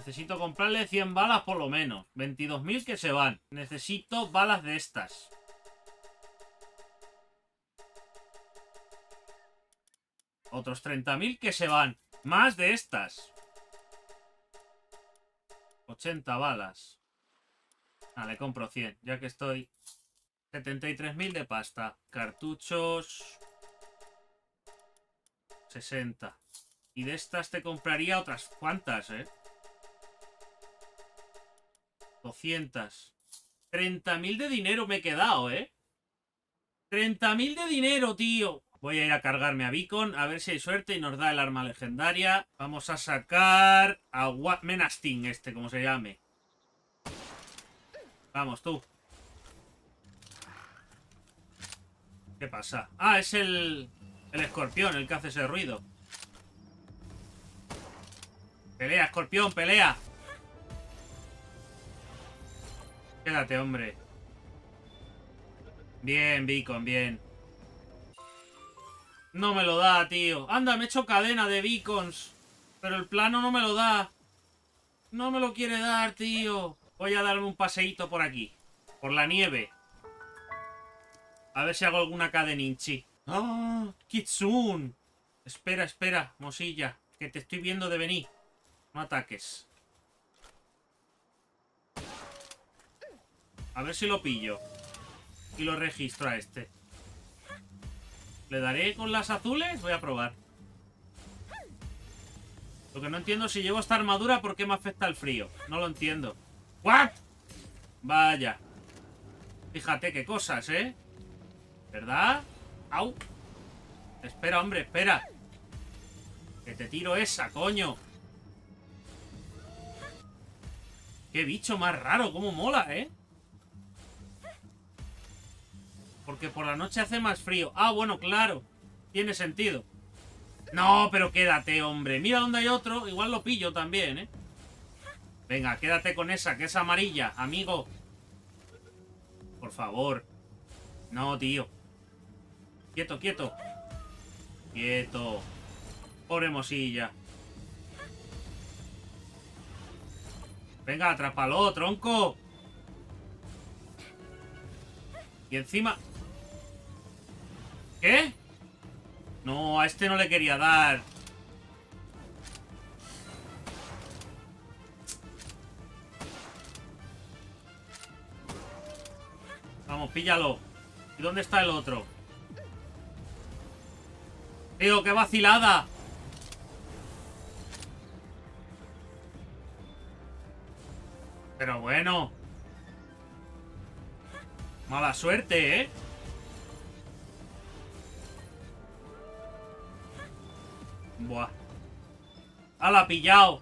Necesito comprarle 100 balas por lo menos. 22.000 que se van. Necesito balas de estas. Otros 30.000 que se van. Más de estas. 80 balas. Le compro 100, ya que estoy. 73.000 de pasta. Cartuchos. 60. Y de estas te compraría otras cuantas, 200. 30.000 de dinero me he quedado, 30.000 de dinero, tío. Voy a ir a cargarme a Beacon, a ver si hay suerte y nos da el arma legendaria. Vamos a sacar a Menasting, como se llame. Vamos, tú. ¿Qué pasa? Ah, es el escorpión el que hace ese ruido. Pelea, escorpión, pelea. Quédate, hombre. Bien, Beacon, bien. No me lo da, tío. Anda, me he hecho cadena de beacons. Pero el plano no me lo da. No me lo quiere dar, tío. Voy a darme un paseíto por aquí. Por la nieve. A ver si hago alguna cadeninchi. ¡Ah! ¡Kitsune! Espera, espera, mosilla. Que te estoy viendo de venir. No ataques. A ver si lo pillo. Y lo registro a este. ¿Le daré con las azules? Voy a probar. Lo que no entiendo es si llevo esta armadura, ¿por qué me afecta el frío? No lo entiendo. ¿What? Vaya. Fíjate qué cosas, ¿Verdad? ¡Au! Espera, hombre, espera. Que te tiro esa, coño. Qué bicho más raro, cómo mola, Porque por la noche hace más frío. Ah, bueno, claro. Tiene sentido. No, pero quédate, hombre. Mira dónde hay otro. Igual lo pillo también, Venga, quédate con esa, que es amarilla, amigo. Por favor. No, tío. Quieto, quieto. Quieto. Pobre mosilla. Venga, atrápalo, tronco. Y encima... ¿Qué? No, a este no le quería dar. Vamos, píllalo. ¿Y dónde está el otro? Tío, qué vacilada. Pero bueno. Mala suerte, Buah. ¡Hala, pillado!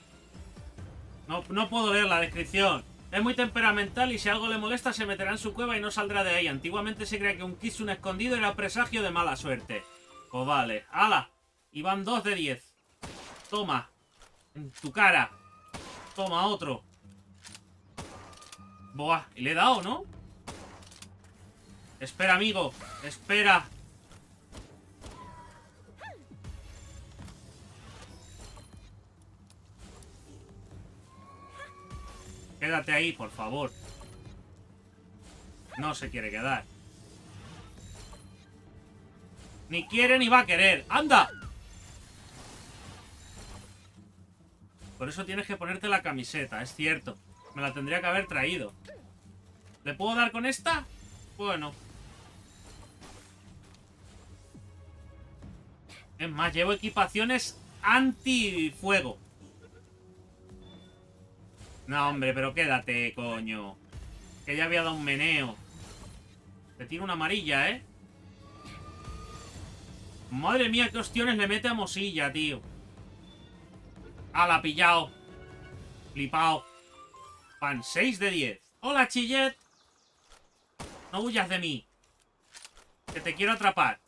No puedo leer la descripción. Es muy temperamental y si algo le molesta se meterá en su cueva y no saldrá de ahí. Antiguamente se creía que un kitsune escondido era presagio de mala suerte. Pues vale. ¡Hala! Y van 2 de 10. Toma. En tu cara. Toma otro. Buah. Y le he dado, ¿no? Espera, amigo. Espera. Quédate ahí, por favor. No se quiere quedar. Ni quiere ni va a querer. ¡Anda! Por eso tienes que ponerte la camiseta, es cierto. Me la tendría que haber traído. ¿Le puedo dar con esta? Bueno. Es más, llevo equipaciones antifuego. No, hombre, pero quédate, coño. Que ya había dado un meneo. Te tiro una amarilla, Madre mía, qué ostiones le mete a mosilla, tío. ¡Hala, pillado! Flipao. Van 6 de 10. ¡Hola, Chillet! No huyas de mí. Que te quiero atrapar.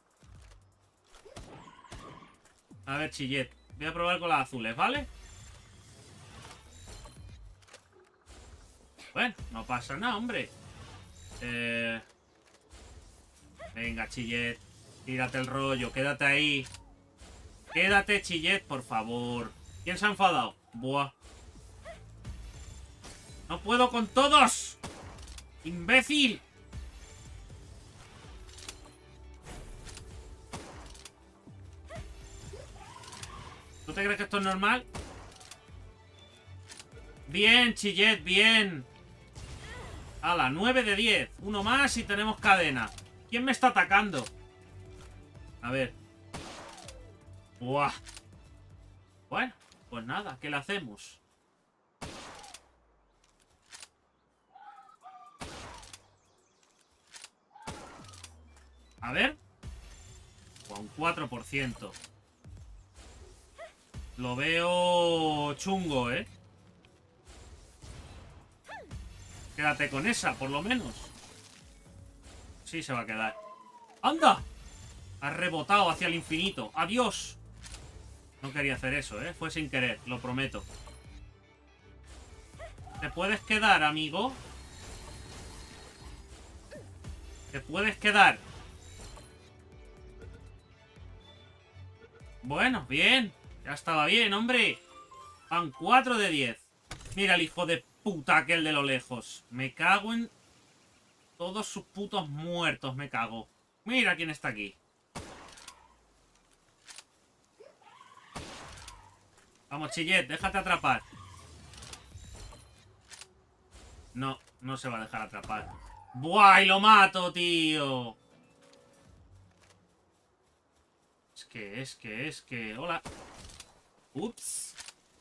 A ver, Chillet. Voy a probar con las azules, ¿vale? Bueno, no pasa nada, hombre. Venga, Chillet. Tírate el rollo, quédate ahí. Quédate, Chillet, por favor. ¿Quién se ha enfadado? Buah. ¡No puedo con todos! ¡Imbécil! ¿Tú te crees que esto es normal? Bien, Chillet, bien. ¡Hala! 9 de 10. Uno más y tenemos cadena. ¿Quién me está atacando? A ver. ¡Buah! Bueno, pues nada, ¿qué le hacemos? A ver. Con 4%. Lo veo chungo, ¿eh? Quédate con esa, por lo menos. Sí, se va a quedar. ¡Anda! Ha rebotado hacia el infinito. ¡Adiós! No quería hacer eso, ¿eh? Fue sin querer, lo prometo. ¿Te puedes quedar, amigo? ¿Te puedes quedar? Bueno, bien. Ya estaba bien, hombre. Van 4 de 10. Mira el hijo de puta aquel de lo lejos. Me cago en todos sus putos muertos, me cago. Mira quién está aquí. Vamos, Chillet, déjate atrapar. No, no se va a dejar atrapar. ¡Buah! Y lo mato, tío. Es que... Hola. Ups.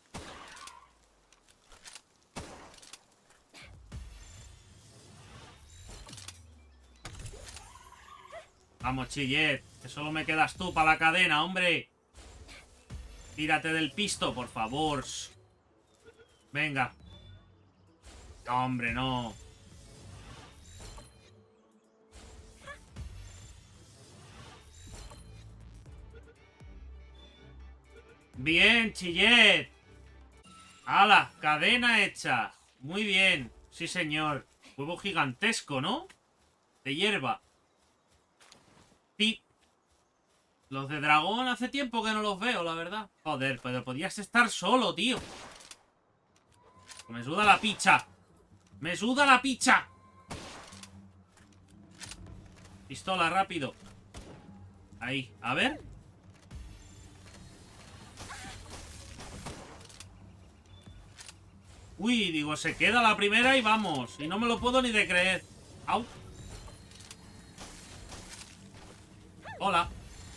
Vamos, Chillet, que solo me quedas tú para la cadena, hombre. Tírate del pisto, por favor. Venga. No, hombre, no. Bien, Chillet. ¡Hala! Cadena hecha. Muy bien. Sí, señor. Huevo gigantesco, ¿no? De hierba. Sí. Los de dragón hace tiempo que no los veo, la verdad. Joder, pero podías estar solo, tío. Me suda la picha. ¡Me suda la picha! Pistola, rápido. Ahí, a ver. Uy, digo, se queda la primera y vamos. Y no me lo puedo ni de creer. ¡Au! Hola.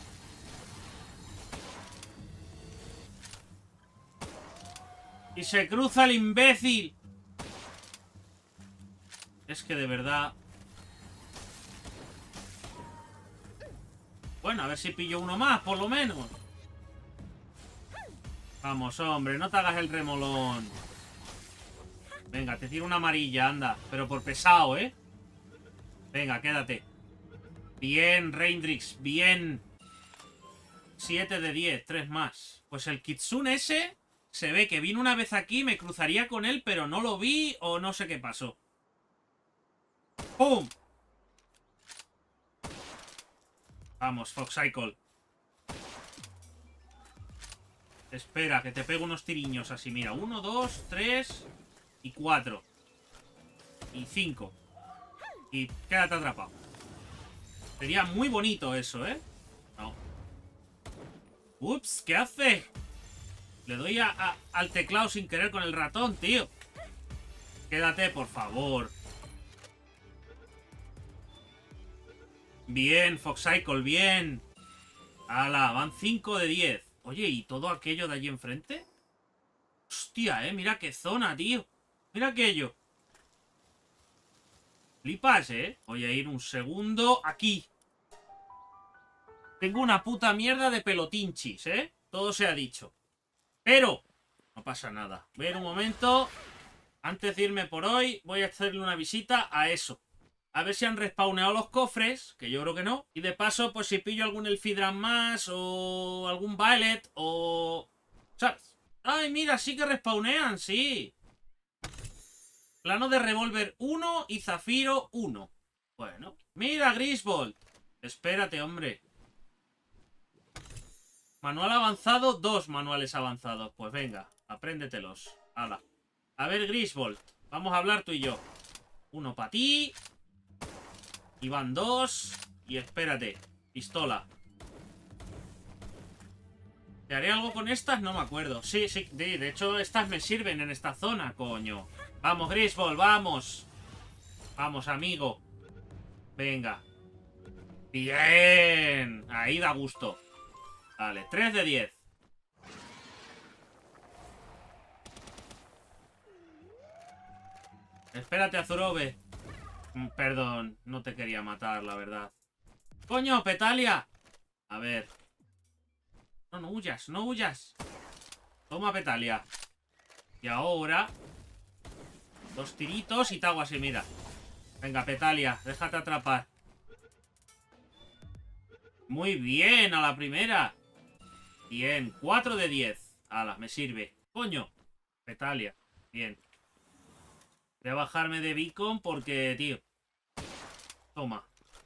Y se cruza el imbécil. Es que de verdad... Bueno, a ver si pillo uno más, por lo menos. Vamos, hombre, no te hagas el remolón. Venga, te tiro una amarilla, anda. Pero por pesado, ¿eh? Venga, quédate. Bien, Reindrix, bien. 7 de 10, 3 más. Pues el Kitsune ese... Se ve que vino una vez aquí, me cruzaría con él, pero no lo vi o no sé qué pasó. ¡Pum! Vamos, Fox Cycle. Espera, que te pego unos tiriños así. Mira, 1, 2, 3 y 4. Y 5. Y quédate atrapado. Sería muy bonito eso, ¿eh? No. Ups, ¿qué hace? Le doy al teclado sin querer con el ratón, tío. Quédate, por favor. Bien, Fox Cycle, bien. ¡Hala! Van 5 de 10. Oye, ¿y todo aquello de allí enfrente? Hostia, mira qué zona, tío. Mira aquello. Flipas, Voy a ir un segundo aquí. Tengo una puta mierda de pelotinchis, Todo se ha dicho. Pero no pasa nada. Voy a ir un momento. Antes de irme por hoy, voy a hacerle una visita a eso. A ver si han respawneado los cofres, que yo creo que no. Y de paso, pues si pillo algún Elfidran más, o algún Violet, o... ¿sabes? ¡Ay, mira! Sí que respawnean, sí. Plano de revólver 1 y Zafiro 1. Bueno. ¡Mira, Grisbolt! Espérate, hombre. Manual avanzado, 2 manuales avanzados. Pues venga, apréndetelos. Hala. A ver, Grisbolt. Vamos a hablar tú y yo. Uno para ti. Y van dos. Y espérate. Pistola. ¿Te haré algo con estas? No me acuerdo. Sí, sí. De hecho, estas me sirven en esta zona, coño. Vamos, Griswold, vamos. Vamos, amigo. Venga. Bien. Ahí da gusto. Vale, 3 de 10. Espérate, Azurove. Perdón, no te quería matar, la verdad. ¡Coño, Petalia! A ver. No, no huyas, no huyas. Toma, Petalia. Y ahora... 2 tiritos y te hago así, mira. Venga, Petalia, déjate atrapar. Muy bien, a la primera. Bien, 4 de 10. Ala, me sirve. Coño, Petalia. Bien. Voy a bajarme de beacon porque, tío. Toma.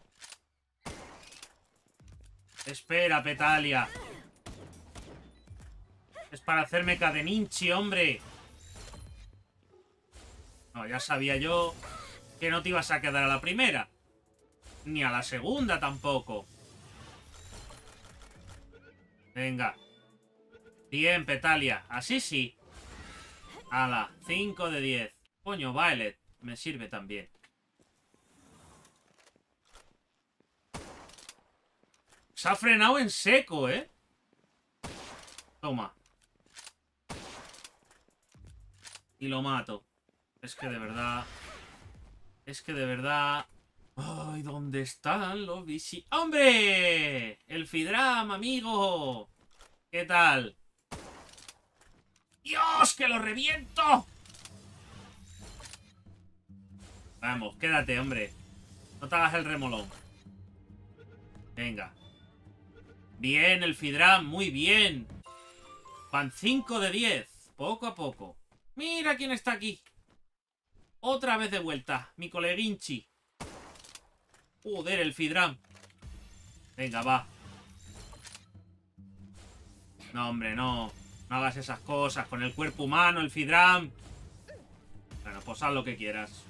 Espera, Petalia. Es para hacerme cadeninchi, hombre. No, ya sabía yo que no te ibas a quedar a la primera. Ni a la segunda tampoco. Venga. Bien, Petalia. Así sí. Ala, 5 de 10. Coño, Violet. Me sirve también. Se ha frenado en seco, ¿eh? Toma. Y lo mato. Es que de verdad... Es que de verdad... ¡Ay! ¿Dónde están los bici? ¡Hombre! El Fidram, amigo. ¿Qué tal? ¡Dios! ¡Que lo reviento! Vamos, quédate, hombre. No te hagas el remolón. Venga. Bien, el Fidram, muy bien. Van 5 de 10. Poco a poco. Mira quién está aquí. Otra vez de vuelta. Mi coleguinchi. Joder, el Fidram. Venga, va. No, hombre, no. No hagas esas cosas. Con el cuerpo humano, el Fidram. Bueno, pues haz lo que quieras.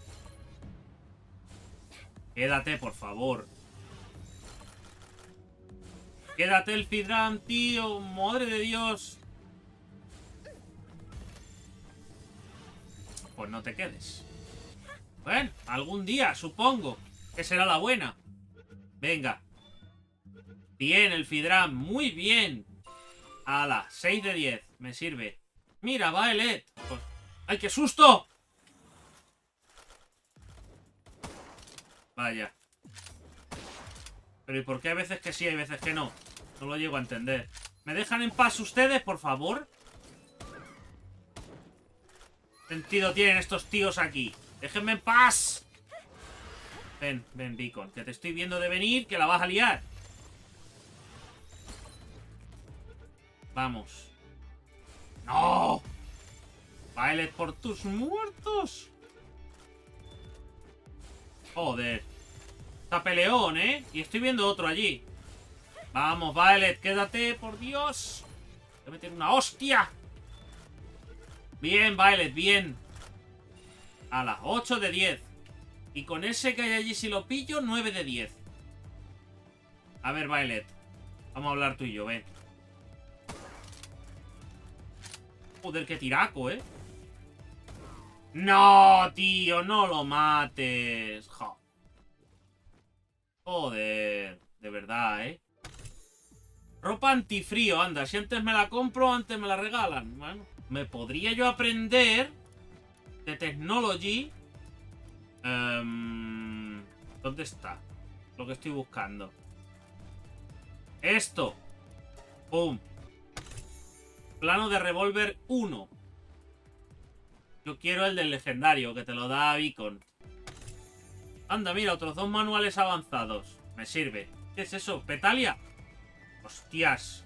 Quédate, por favor. Quédate el Fidram, tío. Madre de Dios. Pues no te quedes. Bueno, algún día, supongo. Que será la buena. Venga. Bien, el Fidram. Muy bien. Ala, 6 de 10. Me sirve. Mira, Violet. Pues... ¡ay, qué susto! Vaya. Pero ¿y por qué hay veces que sí, hay veces que no? No lo llego a entender. ¿Me dejan en paz ustedes, por favor? ¿Qué sentido tienen estos tíos aquí? ¡Déjenme en paz! Ven, ven, Beacon. Que te estoy viendo de venir, que la vas a liar. Vamos. ¡No! Violet, por tus muertos. Joder. Está peleón, ¿eh? Y estoy viendo otro allí. Vamos, Violet, quédate, por Dios. Voy a meter una hostia. Bien, Violet, bien. Ala, 8 de 10. Y con ese que hay allí, si lo pillo, 9 de 10. A ver, Violet. Vamos a hablar tú y yo, ven. Joder, qué tiraco, ¿eh? No, tío, no lo mates. Joder, de verdad, ¿eh? Ropa antifrío, anda. Si antes me la compro, antes me la regalan. Bueno, ¿me podría yo aprender de Technology? ¿Dónde está? Lo que estoy buscando. Esto. ¡Pum! Plano de revólver 1. Yo quiero el del legendario, que te lo da Beacon. Anda, mira, otros 2 manuales avanzados. Me sirve. ¿Qué es eso? ¿Petalia? Hostias.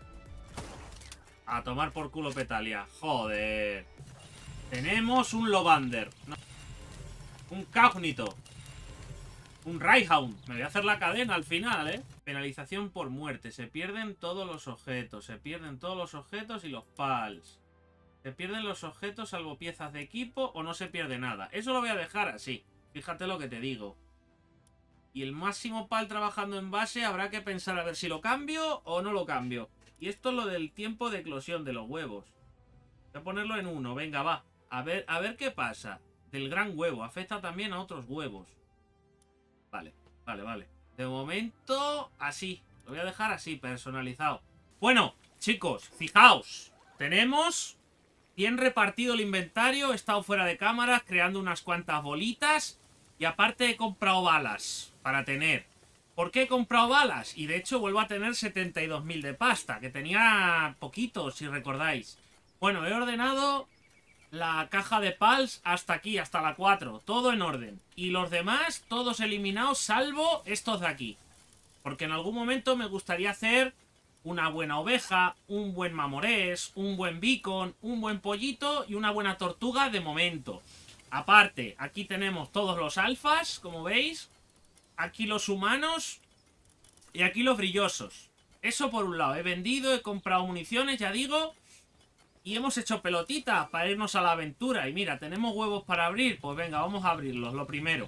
A tomar por culo Petalia. Joder. Tenemos un Lovander. No. Un Cognito. Un Rayhound. Me voy a hacer la cadena al final, ¿eh? Penalización por muerte. Se pierden todos los objetos. Se pierden todos los objetos y los pals. Se pierden los objetos salvo piezas de equipo o no se pierde nada. Eso lo voy a dejar así. Fíjate lo que te digo. Y el máximo pal trabajando en base habrá que pensar a ver si lo cambio o no lo cambio. Y esto es lo del tiempo de eclosión de los huevos. Voy a ponerlo en 1. Venga, va. A ver qué pasa. Del gran huevo. Afecta también a otros huevos. Vale, vale. De momento, así. Lo voy a dejar así, personalizado. Bueno, chicos, fijaos. Tenemos bien repartido el inventario. He estado fuera de cámaras creando unas cuantas bolitas. Y aparte he comprado balas para tener. ¿Por qué he comprado balas? Y de hecho vuelvo a tener 72.000 de pasta, que tenía poquito, si recordáis. Bueno, he ordenado la caja de pals hasta aquí, hasta la 4. Todo en orden. Y los demás, todos eliminados, salvo estos de aquí. Porque en algún momento me gustaría hacer una buena oveja, un buen mamorés, un buen beacon, un buen pollito y una buena tortuga de momento. Aparte, aquí tenemos todos los alfas, como veis. Aquí los humanos. Y aquí los brillosos. Eso por un lado. He vendido, he comprado municiones, ya digo. Y hemos hecho pelotita para irnos a la aventura. Y mira, tenemos huevos para abrir. Pues venga, vamos a abrirlos, lo primero.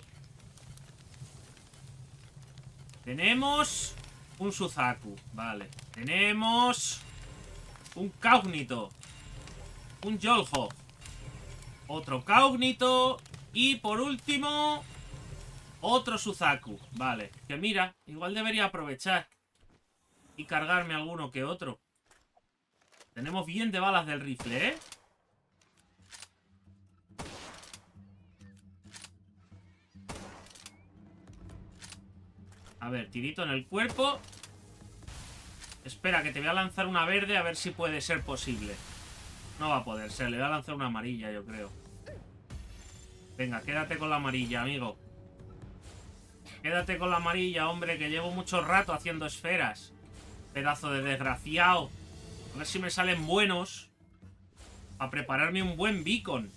Tenemos un Suzaku, vale. Tenemos un Cáugnito. Un Yolho. Otro Cáugnito. Y por último, otro Suzaku. Vale, que mira, igual debería aprovechar y cargarme alguno que otro. Tenemos bien de balas del rifle, ¿eh? A ver, tirito en el cuerpo. Espera, que te voy a lanzar una verde a ver si puede ser posible. No va a poder ser, le voy a lanzar una amarilla, yo creo. Venga, quédate con la amarilla, amigo. Quédate con la amarilla, hombre, que llevo mucho rato haciendo esferas. Pedazo de desgraciado. A ver si me salen buenos. A prepararme un buen beacon.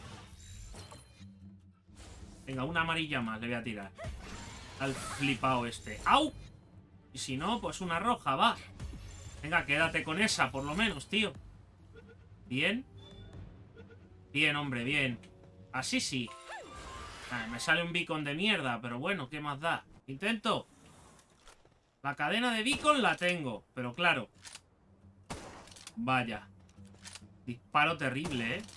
Venga, una amarilla más le voy a tirar al flipado este. ¡Au! Y si no, pues una roja, va. Venga, quédate con esa, por lo menos, tío. Bien. Bien, hombre, bien. Así sí. Me sale un beacon de mierda, pero bueno, ¿qué más da? Intento. La cadena de beacon la tengo, pero claro. Vaya. Disparo terrible, ¿eh?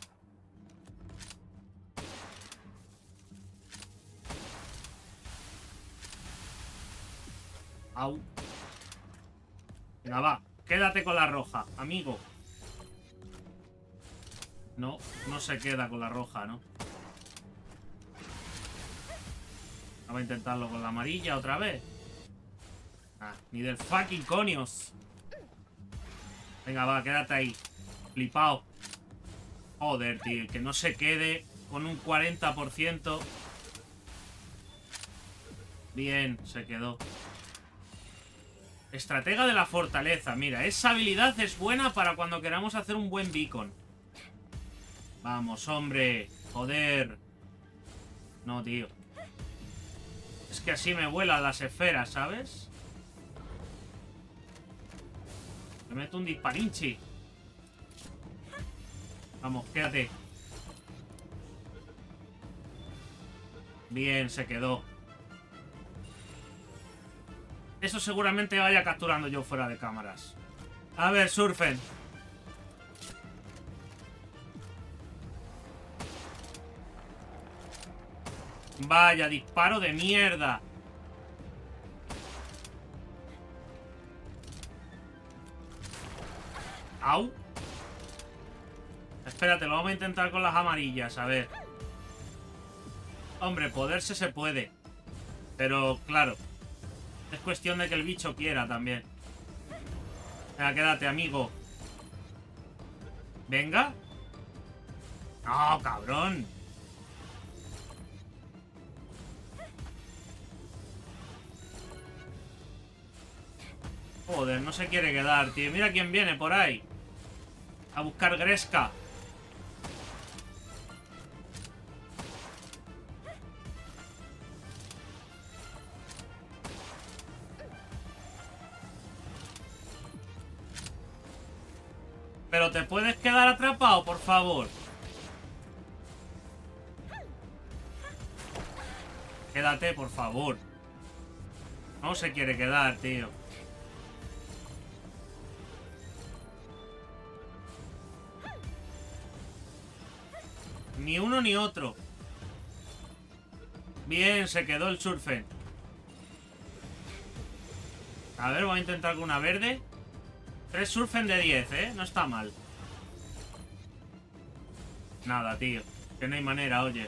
Au. Venga, va. Quédate con la roja, amigo. No, no se queda con la roja, ¿no? Vamos a intentarlo con la amarilla otra vez. Ah, ni del fucking conios. Venga, va, quédate ahí. Flipao. Joder, tío, que no se quede con un 40%. Bien, se quedó. Estratega de la fortaleza. Mira, esa habilidad es buena para cuando queramos hacer un buen beacon. Vamos, hombre. Joder. No, tío. Es que así me vuelan las esferas, ¿sabes? Me meto un disparinchi. Vamos, quédate. Bien, se quedó. Eso seguramente vaya capturando yo fuera de cámaras. A ver, surfen. Vaya, disparo de mierda. Au. Espérate, lo vamos a intentar con las amarillas, a ver. Hombre, poderse se puede. Pero, claro, es cuestión de que el bicho quiera también. Venga, quédate, amigo. Venga. No, cabrón. Joder, no se quiere quedar, tío. Mira quién viene por ahí. A buscar Gresca. Pero ¿te puedes quedar atrapado, por favor? Quédate, por favor. No se quiere quedar, tío. Ni uno ni otro. Bien, se quedó el Surfen. A ver, voy a intentar con una verde. 3 Surfen de 10, ¿eh? No está mal. Nada, tío. Que no hay manera, oye.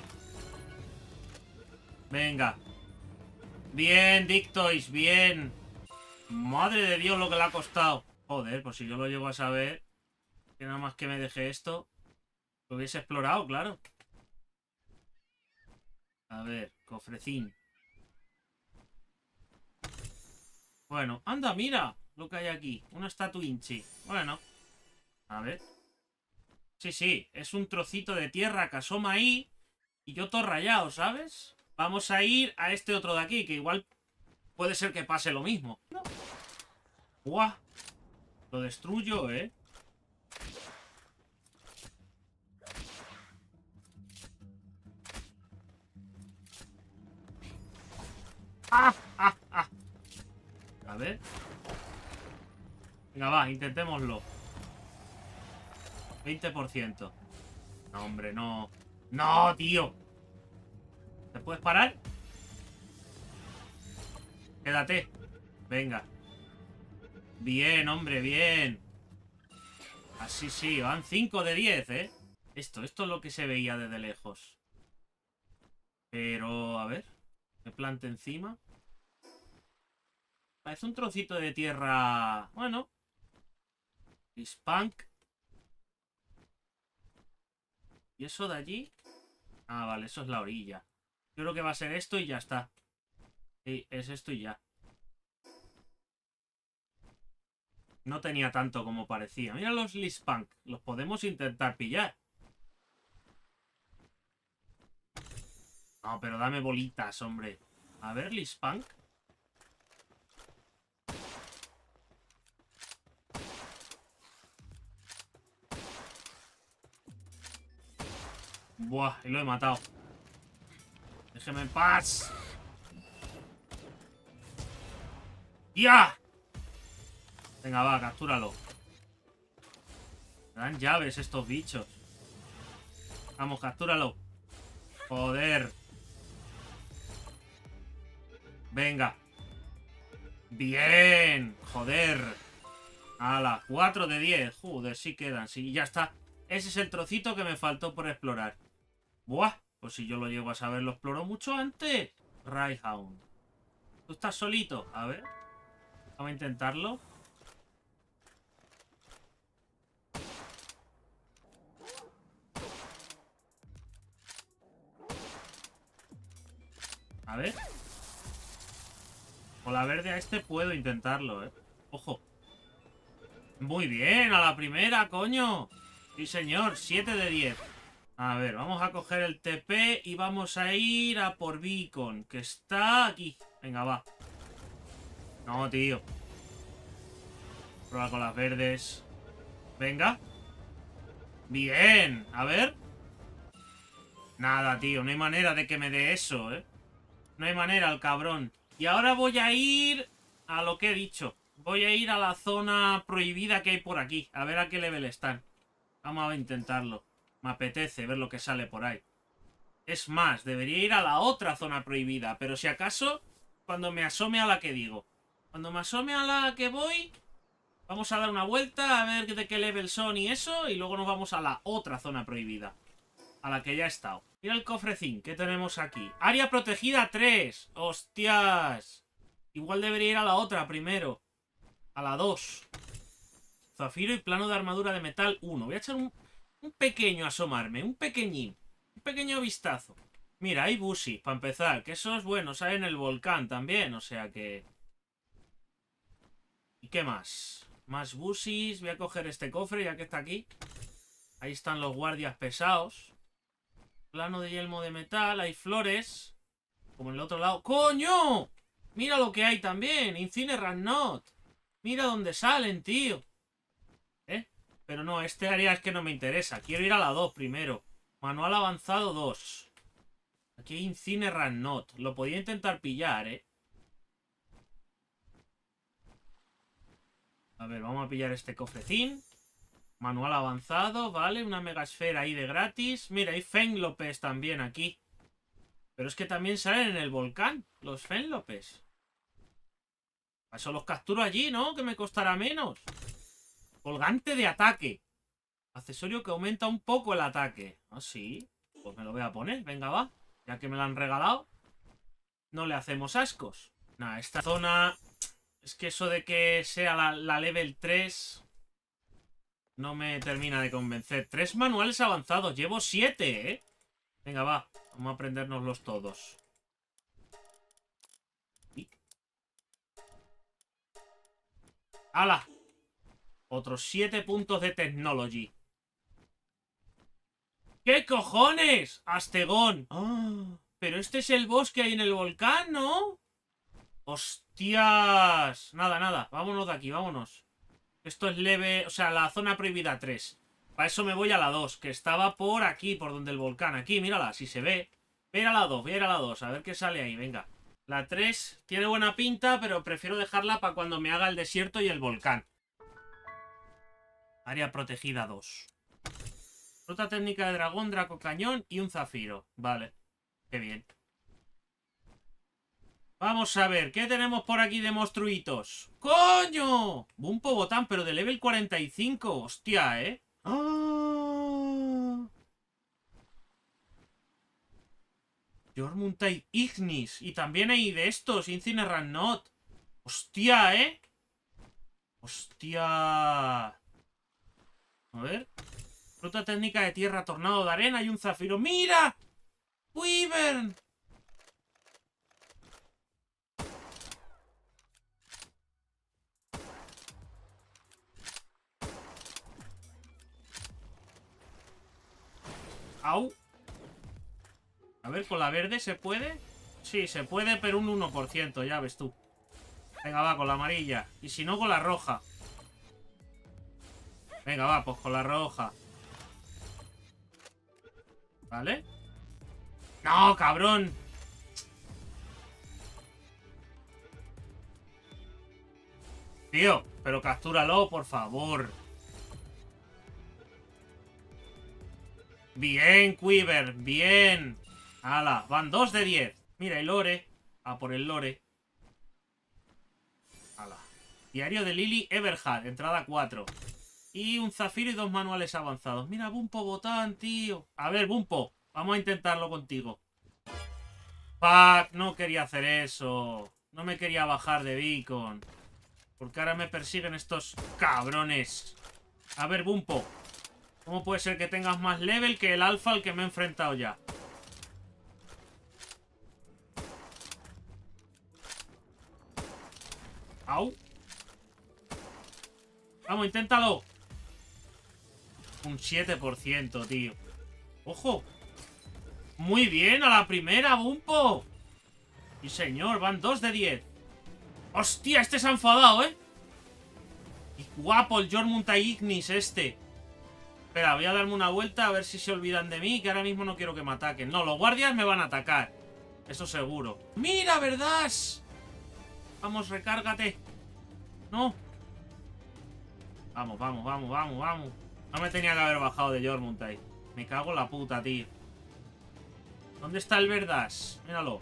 Venga. Bien, Dictois, bien. Madre de Dios lo que le ha costado. Joder, pues si yo lo llego a saber, que nada más que me deje esto, lo hubiese explorado, claro. A ver, cofrecín. Bueno, anda, mira lo que hay aquí. Una estatuinchi. Bueno. A ver. Sí, sí, es un trocito de tierra que asoma ahí y yo todo rayado, ¿sabes? Vamos a ir a este otro de aquí, que igual puede ser que pase lo mismo. No. ¡Buah! Lo destruyo, ¿eh? ¡Ah! ¡Ah! ¡Ah! A ver. Venga, va, intentémoslo. 20%. No, hombre, no. ¡No, tío! ¿Te puedes parar? Quédate. Venga. Bien, hombre, bien. Así sí, van 5 de 10, ¿eh? Esto es lo que se veía desde lejos. Pero, a ver. Me plante encima. Parece un trocito de tierra... Bueno. Spunk. ¿Y eso de allí? Ah, vale, eso es la orilla. Yo creo que va a ser esto y ya está. Sí, es esto y ya. No tenía tanto como parecía. Mira los Lispunk. Los podemos intentar pillar. No, pero dame bolitas, hombre. A ver, Lispunk. Buah, y lo he matado. Déjeme en paz. ¡Ya! Venga, va, captúralo. Me dan llaves estos bichos. Vamos, captúralo. Joder. Venga. Bien. Joder. Ala, 4 de 10. Joder, sí quedan. Sí, ya está. Ese es el trocito que me faltó por explorar. Buah. Pues si yo lo llego a saber, lo exploro mucho antes. Rayhound. ¿Tú estás solito? A ver. Vamos a intentarlo. A ver. Con la verde a este puedo intentarlo, ¿eh? Ojo. Muy bien, a la primera, coño. Sí, señor, 7 de 10. A ver, vamos a coger el TP y vamos a ir a por Beacon, que está aquí. Venga, va. No, tío. Prueba con las verdes. Venga. Bien, a ver. Nada, tío, no hay manera de que me dé eso, ¿eh? No hay manera, el cabrón. Y ahora voy a ir a lo que he dicho. Voy a ir a la zona prohibida que hay por aquí. A ver a qué level están. Vamos a intentarlo. Me apetece ver lo que sale por ahí. Es más, debería ir a la otra zona prohibida. Pero si acaso, cuando me asome a la que digo. Cuando me asome a la que voy, vamos a dar una vuelta a ver de qué level son y eso. Y luego nos vamos a la otra zona prohibida. A la que ya he estado. Mira el cofrecín que tenemos aquí. Área protegida 3. ¡Hostias! Igual debería ir a la otra primero. A la 2. Zafiro y plano de armadura de metal 1. Voy a echar un pequeño asomarme. Un pequeñín. Un pequeño vistazo. Mira, hay busis, para empezar. Que esos, bueno, salen en el volcán también. O sea que... ¿Y qué más? Más busis. Voy a coger este cofre ya que está aquí. Ahí están los guardias pesados. Plano de yelmo de metal, hay flores. Como en el otro lado. ¡Coño! Mira lo que hay también. Incineran Not. Mira dónde salen, tío. ¿Eh? Pero no, este área es que no me interesa. Quiero ir a la 2 primero. Manual avanzado 2. Aquí hay Incinerar Not. Lo podía intentar pillar, ¿eh? A ver, vamos a pillar este cofrecín. Manual avanzado, vale. Una megasfera ahí de gratis. Mira, hay Fenlopes también aquí. Pero es que también salen en el volcán los Fenlopes. A eso los capturo allí, ¿no? Que me costará menos. Colgante de ataque. Accesorio que aumenta un poco el ataque. ¿Ah, sí? Pues me lo voy a poner. Venga, va. Ya que me lo han regalado. No le hacemos ascos. Nah, esta zona... Es que eso de que sea la level 3... No me termina de convencer. 3 manuales avanzados. Llevo 7, ¿eh? Venga, va. Vamos a aprendérnoslos todos. ¡Hala! Otros 7 puntos de technology. ¿Qué cojones? Astegón. ¡Ah! Pero este es el boss que hay en el volcán, ¿no? ¡Hostias! Nada, nada. Vámonos de aquí, vámonos. Esto es leve... O sea, la zona prohibida 3. Para eso me voy a la 2, que estaba por aquí, por donde el volcán. Aquí, mírala, si se ve. Voy a ir a la 2, voy a ir a la 2. A ver qué sale ahí, venga. La 3 tiene buena pinta, pero prefiero dejarla para cuando me haga el desierto y el volcán. Área protegida 2. Ruta técnica de dragón, draco cañón y un zafiro. Vale, qué bien. Vamos a ver, ¿qué tenemos por aquí de monstruitos? ¡Coño! Bumpo Botán, pero de level 45. Hostia, ¿eh? ¡Ah! Jormuntai Ignis. Y también hay de estos, Incinerar Not. Hostia, ¿eh? Hostia. A ver. Ruta técnica de tierra, tornado de arena y un zafiro. ¡Mira! ¡Wyvern! ¡Au! A ver, ¿con la verde se puede? Sí, se puede, pero un 1%, ya ves tú. Venga, va, con la amarilla. Y si no, con la roja. Venga, va, pues con la roja. ¿Vale? ¡No, cabrón! Tío, pero captúralo, por favor. Bien, Quiver, bien. ¡Hala! Van 2 de 10. Mira, el lore. A por el lore. ¡Hala! Diario de Lily Everhard, entrada 4. Y un zafiro y 2 manuales avanzados. Mira, Bumpo Botán, tío. A ver, Bumpo, vamos a intentarlo contigo. Fuck, no quería hacer eso. No me quería bajar de beacon. Porque ahora me persiguen estos cabrones. A ver, Bumpo. ¿Cómo puede ser que tengas más level que el alfa al que me he enfrentado ya? ¡Au! Vamos, inténtalo. Un 7%, tío. ¡Ojo! Muy bien, a la primera, Bumpo. Sí, señor, van 2 de 10. ¡Hostia! Este se ha enfadado, ¿eh? Y guapo el Jormuntai Ignis este. Espera, voy a darme una vuelta a ver si se olvidan de mí, que ahora mismo no quiero que me ataquen. No, los guardias me van a atacar. Eso seguro. ¡Mira, verdad! Vamos, recárgate. No. Vamos, vamos, vamos, vamos, vamos. No me tenía que haber bajado de Jormuntai. Me cago en la puta, tío. ¿Dónde está el Verdas? Míralo.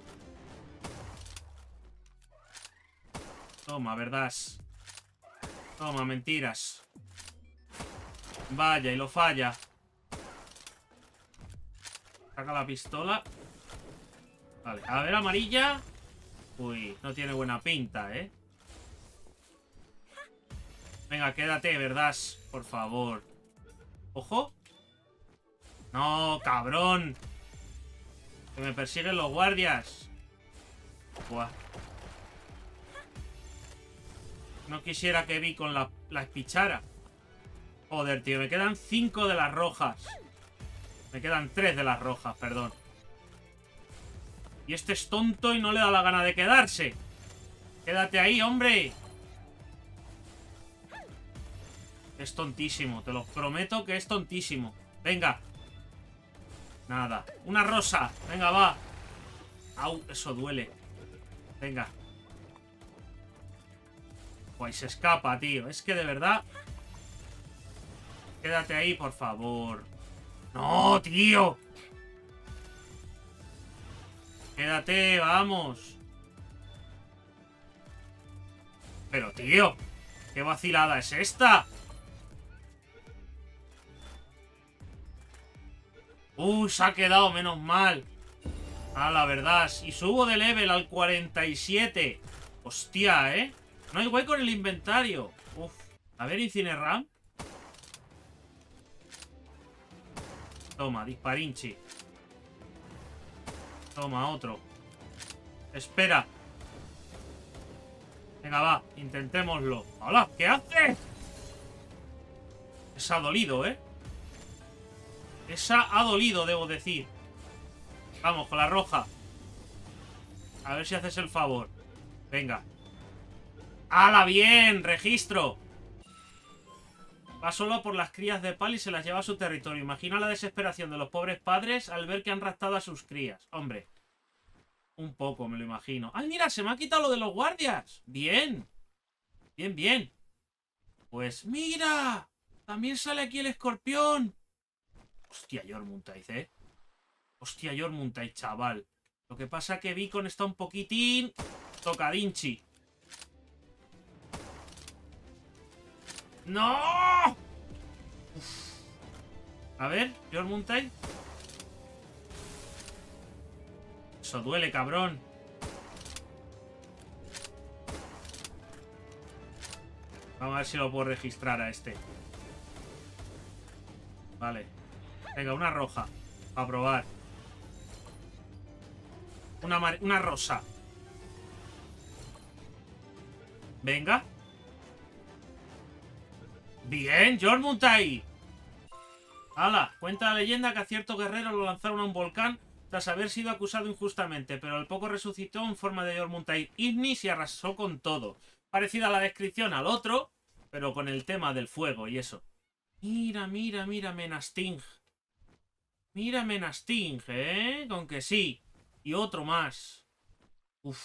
Toma, Verdas. Toma, mentiras. Vaya, y lo falla. Saca la pistola. Vale, a ver, amarilla. Uy, no tiene buena pinta, ¿eh? Venga, quédate, Verdas. Por favor. Ojo. No, cabrón. Que me persiguen los guardias. Buah. No quisiera que vi con la espichara. Joder, tío, me quedan 5 de las rojas. Me quedan 3 de las rojas, perdón. Y este es tonto y no le da la gana de quedarse. Quédate ahí, hombre. Es tontísimo, te lo prometo que es tontísimo. Venga. Nada. Una rosa. Venga, va. Au, eso duele. Venga. Pues se escapa, tío. Es que de verdad... Quédate ahí, por favor. ¡No, tío! Quédate, vamos. Pero, tío, ¿qué vacilada es esta? Se ha quedado, menos mal. Ah, la verdad. Y subo de level al 47. Hostia, ¿eh? No hay hueco en el inventario. Uf. A ver, Incineram. Toma, disparinchi. Toma, otro. Espera. Venga, va, intentémoslo. ¡Hola! ¿Qué hace? Esa ha dolido, ¿eh? Esa ha dolido, debo decir. Vamos, con la roja. A ver si haces el favor. Venga. ¡Hala, bien! ¡Registro! Va solo por las crías de Pal y se las lleva a su territorio. Imagina la desesperación de los pobres padres al ver que han raptado a sus crías. Hombre. Un poco, me lo imagino. ¡Ay, mira! Se me ha quitado lo de los guardias. ¡Bien! Bien, bien. Pues mira. También sale aquí el escorpión. Hostia, Jormungandr, ¿eh? Hostia, Jormungandr, chaval. Lo que pasa que Beacon está un poquitín tocadinchi. ¡No! Uf. A ver, Jormungandr. Eso duele, cabrón. Vamos a ver si lo puedo registrar a este. Vale. Venga, una roja. Para probar. Una rosa. Venga. Bien, Jormungandr. ¡Hala! Cuenta la leyenda que a cierto guerrero lo lanzaron a un volcán tras haber sido acusado injustamente, pero al poco resucitó en forma de Jormungandr Ignis y arrasó con todo. Parecida a la descripción al otro, pero con el tema del fuego y eso. Mira, mira, mira, Menasting. Mira, Menasting, ¿eh? Con que sí. Y otro más. Uf.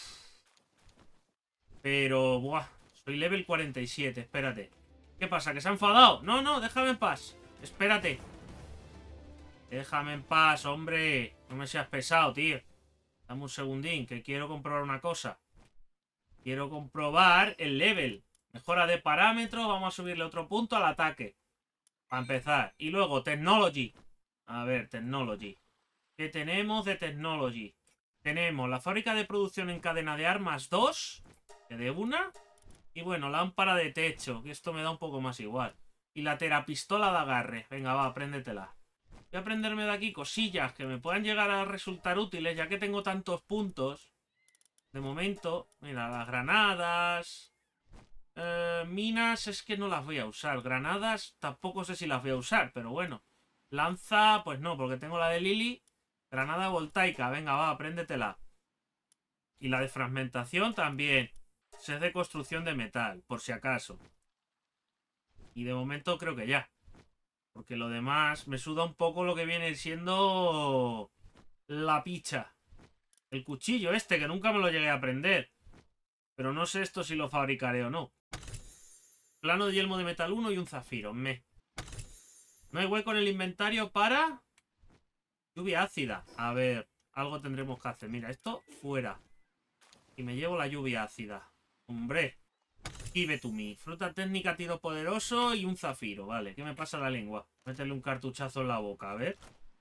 Pero, buah. Soy level 47, espérate. ¿Qué pasa? ¿Que se ha enfadado? No, no, déjame en paz. Espérate. Déjame en paz, hombre. No me seas pesado, tío. Dame un segundín, que quiero comprobar una cosa. Quiero comprobar el level. Mejora de parámetros. Vamos a subirle otro punto al ataque. Para empezar. Y luego, Technology. A ver, Technology. ¿Qué tenemos de Technology? Tenemos la fábrica de producción en cadena de armas 2. Que de una. Y bueno, lámpara de techo. Que esto me da un poco más igual. Y la terapistola de agarre. Venga, va, apréndetela. Voy a aprenderme de aquí cosillas que me puedan llegar a resultar útiles, ya que tengo tantos puntos. De momento, mira, las granadas. Minas es que no las voy a usar. Granadas tampoco sé si las voy a usar, pero bueno. Lanza, pues no, porque tengo la de Lily. Granada voltaica, venga, va, apréndetela. Y la de fragmentación también. Es de construcción de metal, por si acaso. Y de momento creo que ya. Porque lo demás me suda un poco lo que viene siendo la picha. El cuchillo este, que nunca me lo llegué a aprender. Pero no sé esto si lo fabricaré o no. Plano de yelmo de metal 1 y un zafiro. No hay hueco en el inventario para... Lluvia ácida. A ver, algo tendremos que hacer. Mira, esto fuera. Y me llevo la lluvia ácida. Hombre. Give to me. Fruta técnica, tiro poderoso y un zafiro. Vale, ¿qué me pasa la lengua? Métele un cartuchazo en la boca, a ver.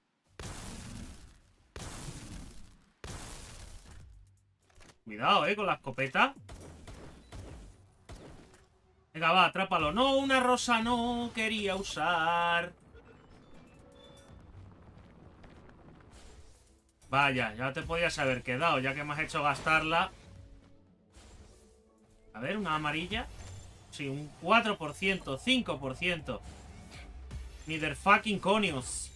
Cuidado, con la escopeta. Venga, va, atrápalo. No, una rosa no quería usar. Vaya, ya te podías haber quedado, ya que me has hecho gastarla. A ver, una amarilla. Sí, un 4%, 5%. Neither fucking conios.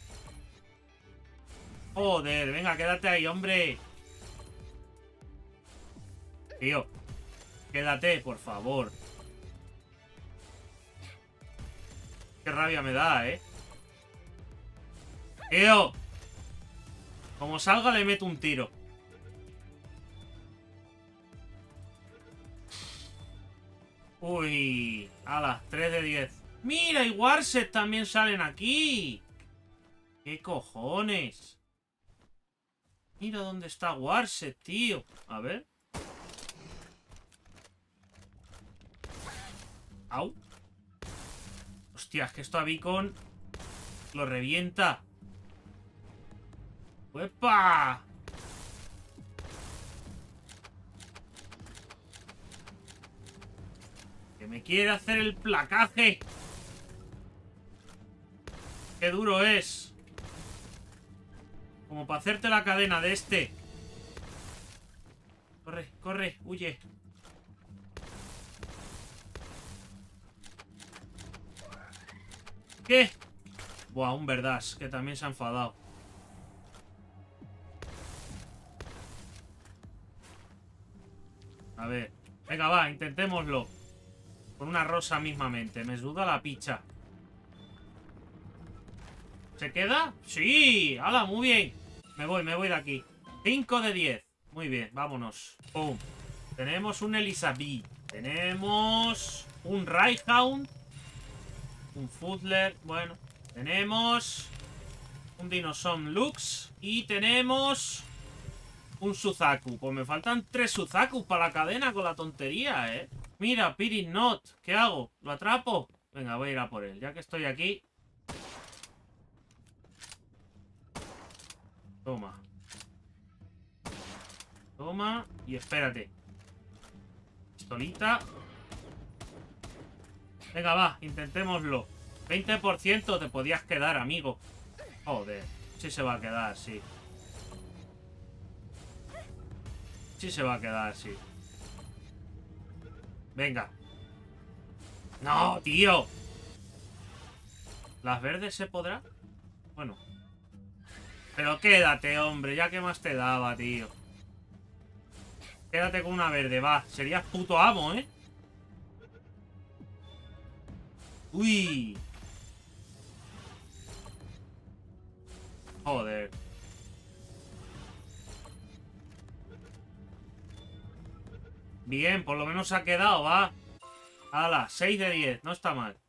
Joder, venga, quédate ahí, hombre. Tío, quédate, por favor. Qué rabia me da, Tío. Como salga le meto un tiro. Uy. Ala, 3 de 10. Mira, y Warset también salen aquí. ¿Qué cojones? Mira dónde está Warset, tío. A ver. Au. Hostia, es que esto a Beacon lo revienta. ¡Uepa! Que me quiere hacer el placaje. ¡Qué duro es! Como para hacerte la cadena de este. Corre, corre, huye. ¿Qué? Buah, un verdas, que también se ha enfadado. A ver. Venga, va, intentémoslo. Con una rosa mismamente. Me suda la picha. ¿Se queda? ¡Sí! ¡Hala, muy bien! Me voy de aquí. 5 de 10. Muy bien, vámonos. ¡Pum! Tenemos un Elisabeth. Tenemos un Rayhound. Un Fuzzler. Bueno. Tenemos un Dinosom Lux. Y tenemos un Suzaku. Pues me faltan 3 Suzaku para la cadena con la tontería, Mira, Pirit Not. ¿Qué hago? ¿Lo atrapo? Venga, voy a ir a por él. Ya que estoy aquí. Toma. Toma. Y espérate. Pistolita. Venga, va. Intentémoslo. 20% te podías quedar, amigo. Joder. Sí se va a quedar, sí. Sí se va a quedar, sí. Venga. ¡No, tío! ¿Las verdes se podrá? Bueno. Pero quédate, hombre. Ya que más te daba, tío. Quédate con una verde, va. Serías puto amo, Uy. Joder. Bien, por lo menos se ha quedado, va. Hala, 6 de 10. No está mal.